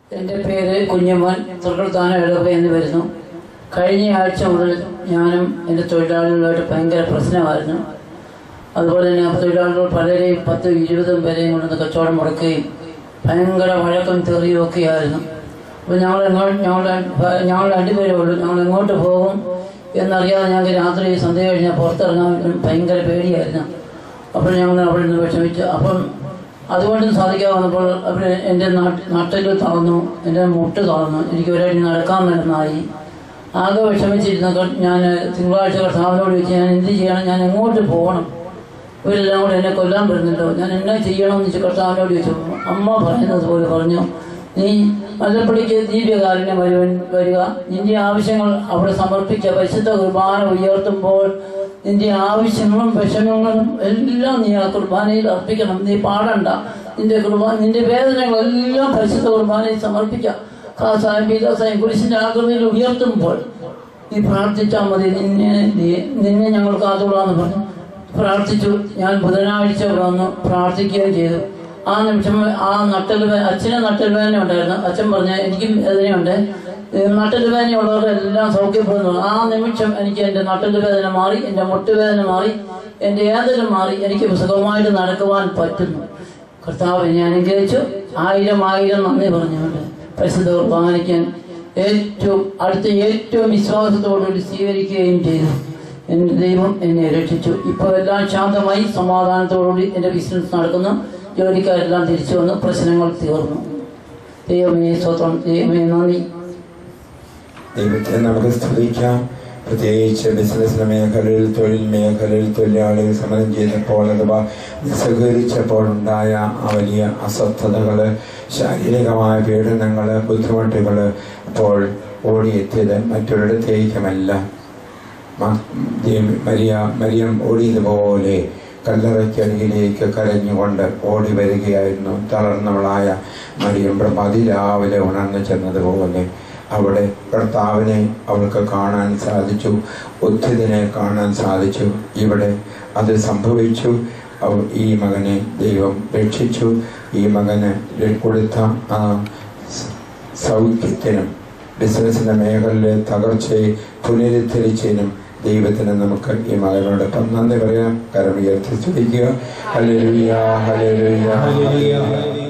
എൻ്റെ പേര് കുഞ്ഞമ്മൻ, തൃക്കൃത്താന എഴുതപ്പ എന്ന് വരുന്നു. കഴിഞ്ഞ ആഴ്ച മുതൽ ഞാനും എൻ്റെ തൊഴിലാളികളുമായിട്ട് ഭയങ്കര പ്രശ്നമായിരുന്നു. അതുപോലെ തന്നെ തൊഴിലാളികൾ പലരെയും 10-20 പേരെയും കൊണ്ടുവന്ന് കച്ചവടം മുടക്കുകയും ഭയങ്കര വഴക്കം തെറിയും ഒക്കെ ആയിരുന്നു. അപ്പോൾ ഞങ്ങൾ രണ്ടുപേരേ ഉള്ളൂ. ഞങ്ങൾ എങ്ങോട്ട് പോകും എന്നറിയാതെ ഞങ്ങൾക്ക് രാത്രി സന്ധ്യ കഴിഞ്ഞാൽ പുറത്തിറങ്ങാൻ ഭയങ്കര പേടിയായിരുന്നു. അപ്പോൾ ഞങ്ങൾ അവിടെ നിന്ന് വിഷമിച്ചു. അപ്പം അതുകൊണ്ടും സാധിക്കാതെ വന്നപ്പോൾ അവിടെ എൻ്റെ നട്ടൽ തളർന്നു, എൻ്റെ മുട്ട് തളർന്നു, എനിക്ക് ഒരാഴ്ച നടക്കാൻ വരുന്നതായി. ആകെ വിഷമിച്ചിരുന്ന ഞാൻ തിങ്കളാഴ്ച കർത്താവിനോട് ചോദിച്ചു, ഞാൻ എന്ത് ചെയ്യണം, ഞാൻ എങ്ങോട്ട് പോകണം, ഇവരെല്ലാം കൂടെ എന്നെ കൊല്ലാൻ വരുന്നുണ്ടോ, ഞാൻ എന്നാ ചെയ്യണമെന്ന് വെച്ച് കർത്താവിനോട് ചോദിച്ചു. അമ്മ പറയുന്നത് പോലെ പറഞ്ഞു, നീ മലപ്പള്ളിക്ക് ദീപകാരുണ്യം വരിക, നിന്റെ ആവശ്യങ്ങൾ അവിടെ സമർപ്പിച്ച പരിശുദ്ധ കുർബാന ഉയർത്തുമ്പോൾ നിന്റെ ആവശ്യങ്ങളും വിഷമങ്ങളും എല്ലാം നീ ആ കുർബാനയിൽ അർപ്പിക്കണം. നീ പാടണ്ട, നിന്റെ വേദനകളെല്ലാം പരിശുദ്ധ കുർബാനയിൽ സമർപ്പിക്കാം. കാസായും പീതാസായും കുരിശിന്റെ ആകൃതിയിൽ ഉയർത്തുമ്പോൾ നീ പ്രാർത്ഥിച്ചാൽ മതി, നിന്നെ ഞങ്ങൾ കാത്തുകൊള്ളാന്ന് പറഞ്ഞു. പ്രാർത്ഥിച്ചു. ഞാൻ ബുധനാഴ്ച വന്ന് പ്രാർത്ഥിക്കുകയും ചെയ്തു. ആ നിമിഷം ആ അച്ഛന് നട്ടൽവേദന ഉണ്ടായിരുന്നു. അച്ഛൻ പറഞ്ഞ എനിക്കും വേദനയുണ്ട്, നട്ടൽവേദനയുള്ളവരെല്ലാം സൗഖ്യപ്പെടുന്നു. ആ നിമിഷം എനിക്ക് എൻ്റെ നട്ടൽവേദന മാറി, എൻ്റെ മുട്ടുവേദന മാറി, എൻ്റെ വേദന മാറി, എനിക്ക് സുഖമായിട്ട് നടക്കുവാൻ പറ്റുന്നു. കർത്താവ് ഞാൻ അനുഗ്രഹിച്ചു. 1000 നന്ദി പറഞ്ഞുകൊണ്ട് പരിശുദ്ധ കുർബാനയ്ക്ക് ഏറ്റവും വിശ്വാസത്തോടുകൂടി സ്വീകരിക്കുകയും ചെയ്തു. എൻ്റെ ദൈവം എന്നെ രക്ഷിച്ചു. ഇപ്പോൾ എല്ലാം ശാന്തമായി സമാധാനത്തോടുകൂടി എൻ്റെ ബിസിനസ് നടക്കുന്നു. ജോലിക്കാരെല്ലാം തിരിച്ചു വന്നു, പ്രശ്നങ്ങൾ തീർന്നു. ദൈവമേ സ്വതം, ദൈവമേ നന്ദി. ദൈവത്തെ നമുക്ക് സ്തുതിക്കാം. പ്രത്യേകിച്ച് ബിസിനസ് മേഖലയിൽ, തൊഴിൽ മേഖലയിൽ തൊഴിലാളികൾ സമരം ചെയ്തപ്പോൾ അഥവാ നിസ്സഹകരിച്ചപ്പോൾ ഉണ്ടായ ആ വലിയ അസ്വസ്ഥതകൾ, ശാരീരികമായ പീഡനങ്ങൾ, ബുദ്ധിമുട്ടുകൾ അപ്പോൾ ഓടിയെത്തിയത് മറ്റൊരിടത്തേക്കുമല്ല. മരിയം ഓടിയതുപോലെ കല്ലറയ്ക്കരികിലേക്ക് കരഞ്ഞുകൊണ്ട് ഓടി വരികയായിരുന്നു. തളർന്നവളായ മരിയം അതിരാവിലെ ഉണർന്നു ചെന്നതുപോലെ അവിടെ കർത്താവിനെ അവൾക്ക് കാണാൻ സാധിച്ചു, ഉദ്ധിതനെ കാണാൻ സാധിച്ചു. ഇവിടെ അത് സംഭവിച്ചു. ഈ മകനെ ദൈവം രക്ഷിച്ചു. ഈ മകന് കൊടുത്ത സൗഖ്യത്തിനും ബിസിനസിൻ്റെ മേഖലയിലെ തകർച്ചയെ പുനരുദ്ധരിച്ചതിനും ദൈവത്തിന് നമുക്ക് ഈ മകനോടൊപ്പം നന്ദി പറയാം. കരം ഉയർത്തി സ്തുതിക്കുക. Hallelujah, hallelujah, hallelujah.